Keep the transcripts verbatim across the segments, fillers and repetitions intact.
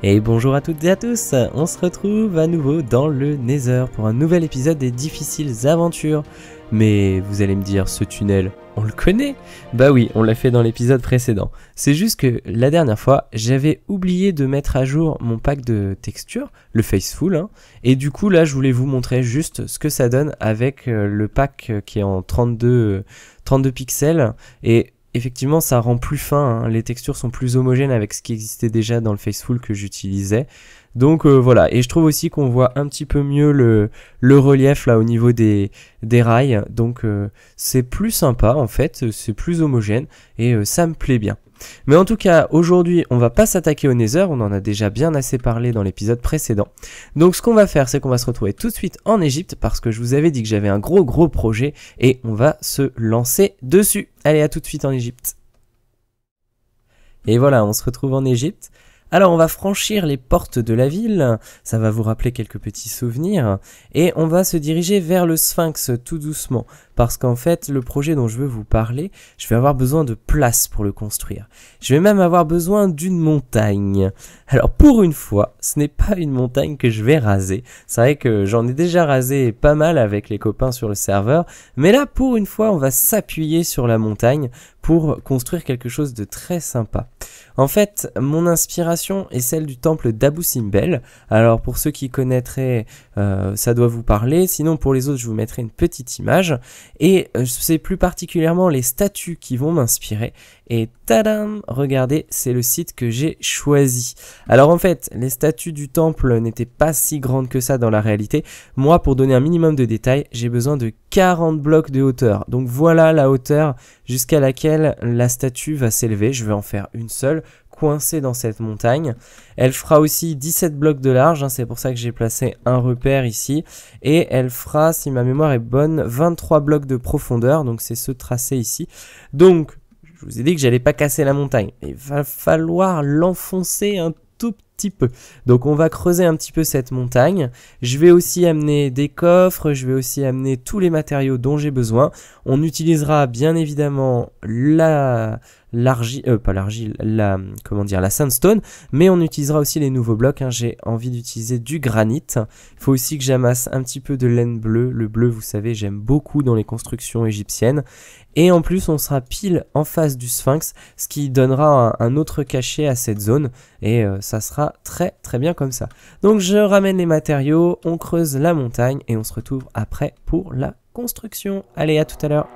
Et bonjour à toutes et à tous, on se retrouve à nouveau dans le Nether pour un nouvel épisode des difficiles aventures. Mais vous allez me dire, ce tunnel, on le connaît? Bah oui, on l'a fait dans l'épisode précédent. C'est juste que la dernière fois, j'avais oublié de mettre à jour mon pack de textures, le Faceful, hein, et du coup là je voulais vous montrer juste ce que ça donne avec euh, le pack euh, qui est en trente-deux, trente-deux pixels, et effectivement ça rend plus fin, hein. Les textures sont plus homogènes avec ce qui existait déjà dans le Faceful que j'utilisais. Donc euh, voilà, et je trouve aussi qu'on voit un petit peu mieux le, le relief là au niveau des, des rails, donc euh, c'est plus sympa en fait, c'est plus homogène et euh, ça me plaît bien. Mais en tout cas, aujourd'hui, on va pas s'attaquer au Nether, on en a déjà bien assez parlé dans l'épisode précédent. Donc ce qu'on va faire, c'est qu'on va se retrouver tout de suite en Égypte, parce que je vous avais dit que j'avais un gros gros projet, et on va se lancer dessus. Allez, à tout de suite en Égypte. Et voilà, on se retrouve en Égypte. Alors on va franchir les portes de la ville, ça va vous rappeler quelques petits souvenirs, et on va se diriger vers le Sphinx tout doucement, parce qu'en fait le projet dont je veux vous parler, je vais avoir besoin de place pour le construire. Je vais même avoir besoin d'une montagne. Alors pour une fois, ce n'est pas une montagne que je vais raser, c'est vrai que j'en ai déjà rasé pas mal avec les copains sur le serveur, mais là pour une fois on va s'appuyer sur la montagne pour construire quelque chose de très sympa. En fait, mon inspiration est celle du temple d'Abou Simbel. Alors pour ceux qui connaîtraient, euh, ça doit vous parler. Sinon pour les autres, je vous mettrai une petite image. Et euh, c'est plus particulièrement les statues qui vont m'inspirer. Et tadam, regardez, c'est le site que j'ai choisi. Alors en fait, les statues du temple n'étaient pas si grandes que ça dans la réalité. Moi, pour donner un minimum de détails, j'ai besoin de quarante blocs de hauteur. Donc voilà la hauteur jusqu'à laquelle la statue va s'élever. Je vais en faire une seule, coincée dans cette montagne. Elle fera aussi dix-sept blocs de large, hein, c'est pour ça que j'ai placé un repère ici. Et elle fera, si ma mémoire est bonne, vingt-trois blocs de profondeur. Donc c'est ce tracé ici. Donc je vous ai dit que j'allais pas casser la montagne. Il va falloir l'enfoncer un tout petit peu. Donc on va creuser un petit peu cette montagne. Je vais aussi amener des coffres, je vais aussi amener tous les matériaux dont j'ai besoin. On utilisera bien évidemment la l'argile, euh, pas l'argile, la comment dire, la sandstone, mais on utilisera aussi les nouveaux blocs, hein. J'ai envie d'utiliser du granit. Il faut aussi que j'amasse un petit peu de laine bleue. Le bleu, vous savez, j'aime beaucoup dans les constructions égyptiennes. Et en plus, on sera pile en face du Sphinx, ce qui donnera un, un autre cachet à cette zone. Et euh, ça sera très très bien comme ça. Donc je ramène les matériaux, on creuse la montagne et on se retrouve après pour la construction. Allez, à tout à l'heure.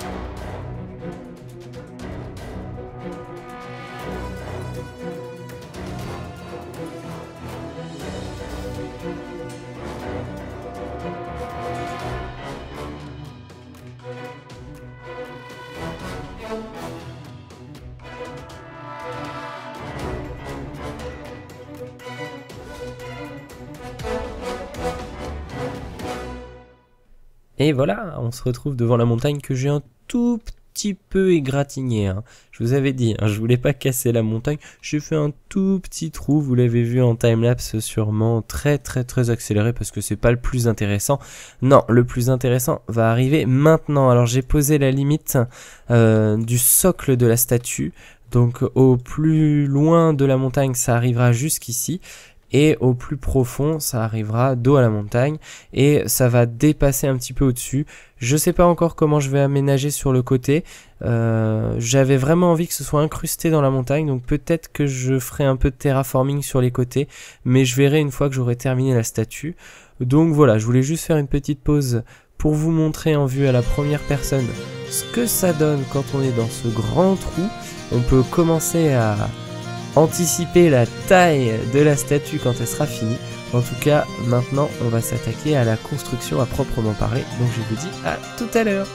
Et voilà, on se retrouve devant la montagne que j'ai un tout petit peu égratignée, hein. Je vous avais dit, hein, je voulais pas casser la montagne. J'ai fait un tout petit trou, vous l'avez vu en timelapse sûrement, très très très accéléré parce que c'est pas le plus intéressant. Non, le plus intéressant va arriver maintenant. Alors j'ai posé la limite euh, du socle de la statue. Donc au plus loin de la montagne, ça arrivera jusqu'ici. Et au plus profond, ça arrivera dos à la montagne et ça va dépasser un petit peu au-dessus. Je sais pas encore comment je vais aménager sur le côté. Euh, J'avais vraiment envie que ce soit incrusté dans la montagne, donc peut-être que je ferai un peu de terraforming sur les côtés, mais je verrai une fois que j'aurai terminé la statue. Donc voilà, je voulais juste faire une petite pause pour vous montrer en vue à la première personne ce que ça donne quand on est dans ce grand trou. On peut commencer à anticiper la taille de la statue quand elle sera finie. En tout cas, maintenant, on va s'attaquer à la construction à proprement parler. Donc je vous dis à tout à l'heure.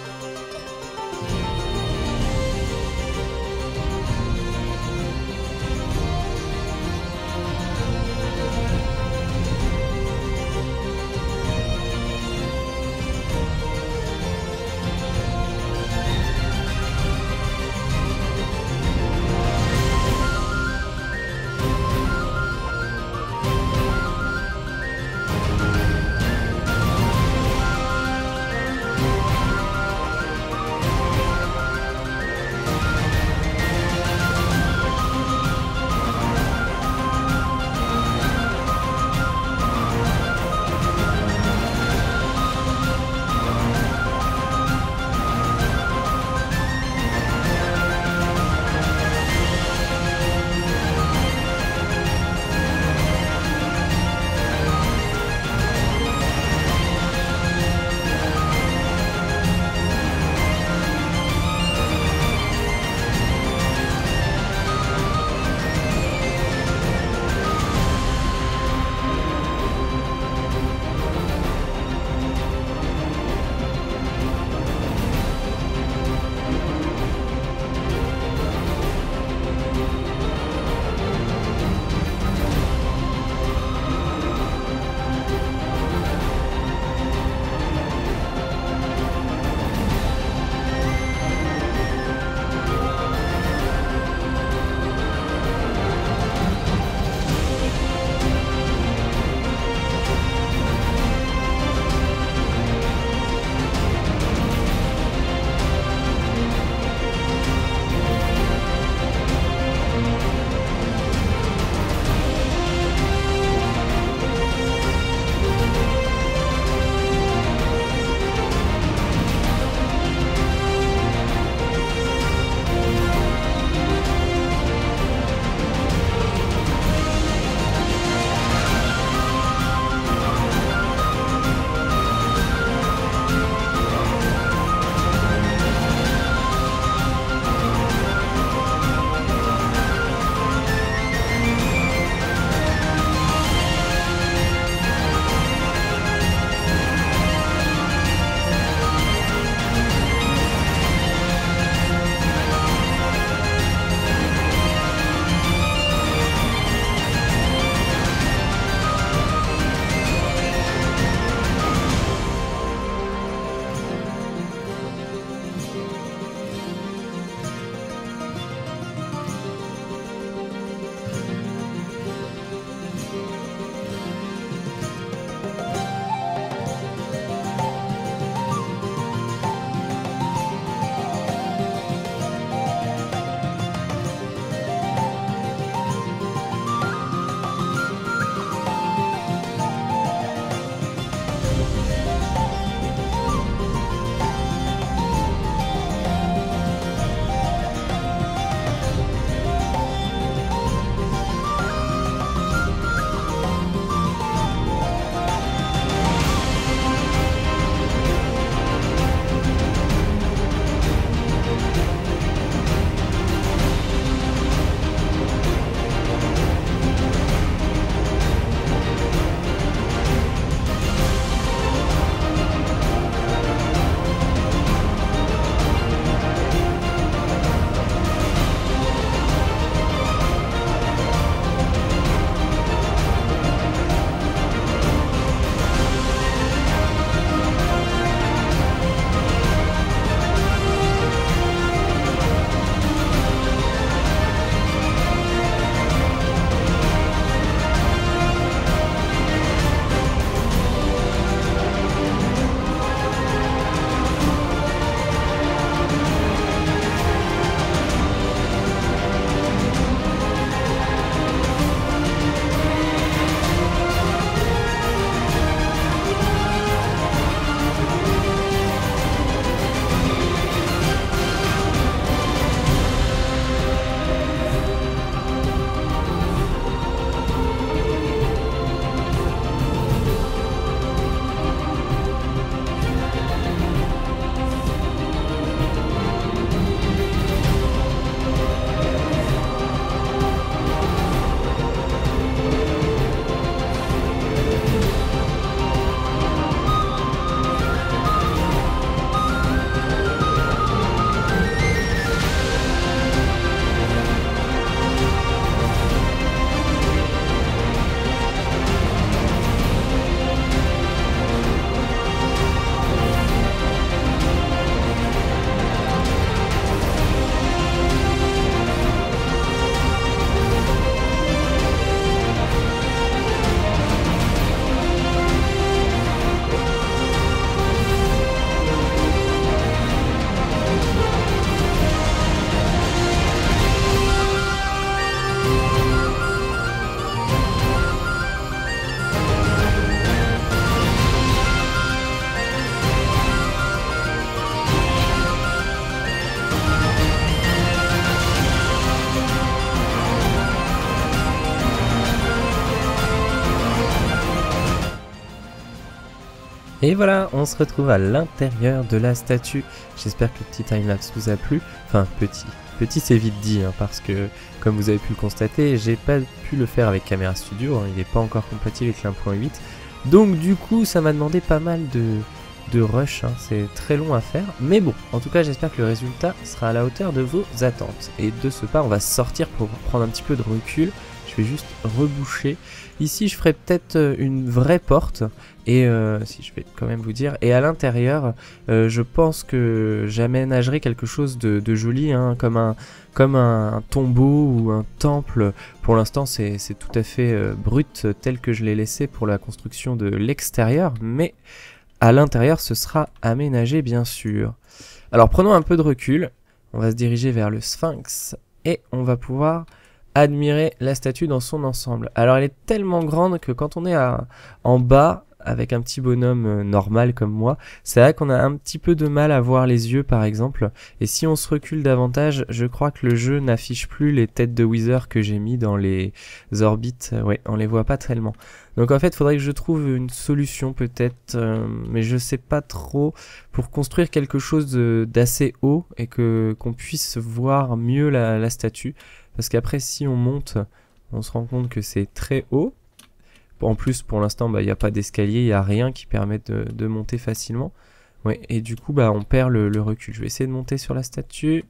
Et voilà, on se retrouve à l'intérieur de la statue. J'espère que le petit timelapse vous a plu. Enfin, petit. Petit, c'est vite dit, hein, parce que, comme vous avez pu le constater, j'ai pas pu le faire avec Camera Studio. Hein, il n'est pas encore compatible avec l'un point huit. Donc, du coup, ça m'a demandé pas mal de, de rush. Hein, c'est très long à faire. Mais bon, en tout cas, j'espère que le résultat sera à la hauteur de vos attentes. Et de ce pas, on va sortir pour prendre un petit peu de recul. Je vais juste reboucher. Ici, je ferai peut-être une vraie porte. Et euh, si je vais quand même vous dire. Et à l'intérieur, euh, je pense que j'aménagerai quelque chose de, de joli, hein, comme, un, comme un, un tombeau ou un temple. Pour l'instant, c'est tout à fait euh, brut, tel que je l'ai laissé pour la construction de l'extérieur. Mais à l'intérieur, ce sera aménagé, bien sûr. Alors, prenons un peu de recul. On va se diriger vers le Sphinx. Et on va pouvoir admirer la statue dans son ensemble. Alors elle est tellement grande que quand on est à, en bas avec un petit bonhomme euh, normal comme moi, c'est vrai qu'on a un petit peu de mal à voir les yeux par exemple, et si on se recule davantage, je crois que le jeu n'affiche plus les têtes de Wither que j'ai mis dans les orbites. Ouais, on les voit pas tellement. Donc en fait, il faudrait que je trouve une solution peut-être, euh, mais je sais pas trop, pour construire quelque chose d'assez haut et que qu'on puisse voir mieux la, la statue. Parce qu'après, si on monte, on se rend compte que c'est très haut. En plus, pour l'instant, bah, il n'y a pas d'escalier, il n'y a rien qui permette de, de monter facilement. Ouais, et du coup, bah, on perd le, le recul. Je vais essayer de monter sur la statue.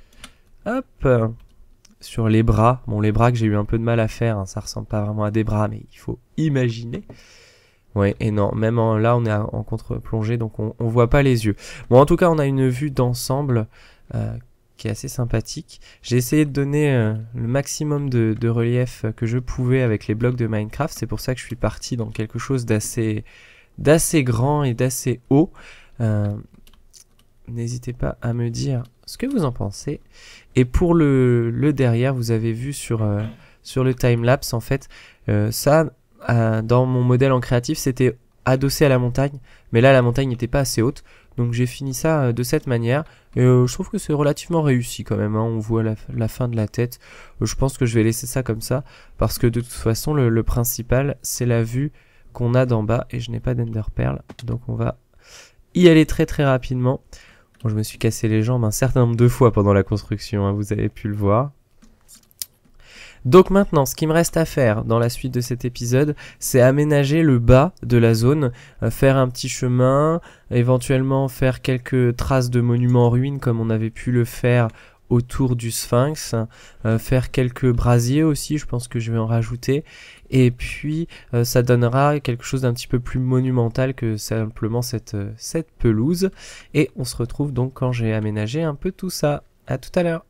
Hop, sur les bras. Bon, les bras que j'ai eu un peu de mal à faire, hein, ça ressemble pas vraiment à des bras, mais il faut imaginer. Ouais, et non, même en, là, on est en contre-plongée, donc on ne voit pas les yeux. Bon, en tout cas, on a une vue d'ensemble euh, qui est assez sympathique. J'ai essayé de donner euh, le maximum de, de relief que je pouvais avec les blocs de Minecraft. C'est pour ça que je suis parti dans quelque chose d'assez d'assez grand et d'assez haut. Euh, N'hésitez pas à me dire ce que vous en pensez. Et pour le, le derrière, vous avez vu sur, euh, sur le timelapse, en fait, euh, ça, euh, dans mon modèle en créatif, c'était adossé à la montagne. Mais là, la montagne n'était pas assez haute. Donc j'ai fini ça de cette manière, et euh, je trouve que c'est relativement réussi quand même, hein. On voit la, la fin de la tête, euh, je pense que je vais laisser ça comme ça, parce que de toute façon le, le principal c'est la vue qu'on a d'en bas, et je n'ai pas d'Ender Pearl, donc on va y aller très très rapidement. Bon, je me suis cassé les jambes un certain nombre de fois pendant la construction, hein, vous avez pu le voir. Donc maintenant, ce qui me reste à faire dans la suite de cet épisode, c'est aménager le bas de la zone, euh, faire un petit chemin, éventuellement faire quelques traces de monuments en ruine comme on avait pu le faire autour du Sphinx, euh, faire quelques brasiers aussi, je pense que je vais en rajouter, et puis euh, ça donnera quelque chose d'un petit peu plus monumental que simplement cette, euh, cette pelouse, et on se retrouve donc quand j'ai aménagé un peu tout ça. À tout à l'heure.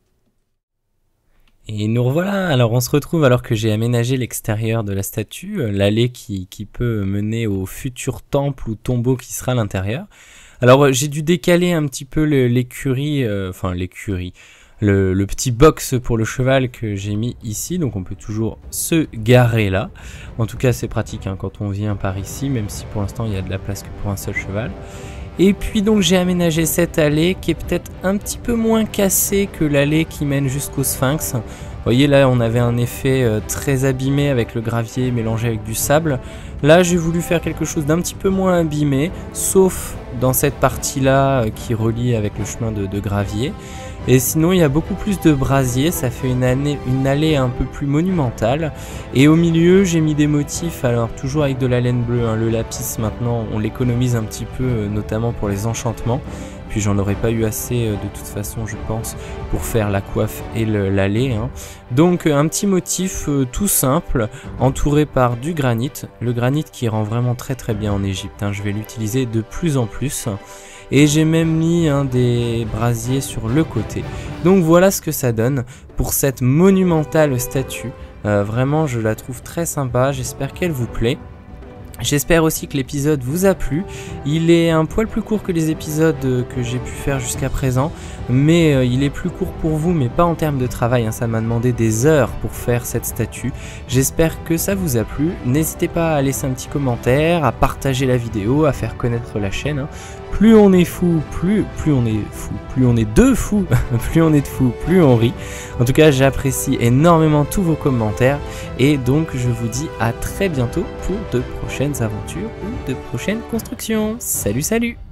Et nous revoilà, alors on se retrouve alors que j'ai aménagé l'extérieur de la statue, euh, l'allée qui, qui peut mener au futur temple ou tombeau qui sera à l'intérieur. Alors euh, j'ai dû décaler un petit peu l'écurie, euh, enfin l'écurie, le, le petit box pour le cheval que j'ai mis ici, donc on peut toujours se garer là. En tout cas c'est pratique hein, quand on vient par ici, même si pour l'instant il y a de la place que pour un seul cheval. Et puis donc j'ai aménagé cette allée qui est peut-être un petit peu moins cassée que l'allée qui mène jusqu'au Sphinx. Vous voyez là on avait un effet euh, très abîmé avec le gravier mélangé avec du sable. Là j'ai voulu faire quelque chose d'un petit peu moins abîmé, sauf dans cette partie là euh, qui relie avec le chemin de, de gravier. Et sinon il y a beaucoup plus de brasiers, ça fait une, année, une allée un peu plus monumentale. Et au milieu j'ai mis des motifs, alors toujours avec de la laine bleue, hein, le lapis maintenant on l'économise un petit peu, euh, notamment pour les enchantements. Puis j'en aurais pas eu assez euh, de toute façon je pense pour faire la coiffe et l'allée. Hein. Donc euh, un petit motif euh, tout simple, entouré par du granit. Le granit qui rend vraiment très très bien en Égypte, hein. Je vais l'utiliser de plus en plus. Et j'ai même mis hein, des brasiers sur le côté. Donc voilà ce que ça donne pour cette monumentale statue. Euh, vraiment je la trouve très sympa, j'espère qu'elle vous plaît. J'espère aussi que l'épisode vous a plu. Il est un poil plus court que les épisodes que j'ai pu faire jusqu'à présent, mais euh, il est plus court pour vous, mais pas en termes de travail, hein. Ça m'a demandé des heures pour faire cette statue. J'espère que ça vous a plu. N'hésitez pas à laisser un petit commentaire, à partager la vidéo, à faire connaître la chaîne, hein. Plus on est fou, plus, plus on est fou, plus on est deux fous, plus on est de fous, plus on rit. En tout cas, j'apprécie énormément tous vos commentaires, et donc je vous dis à très bientôt pour de prochaines prochaines aventures ou de prochaines constructions. Salut salut!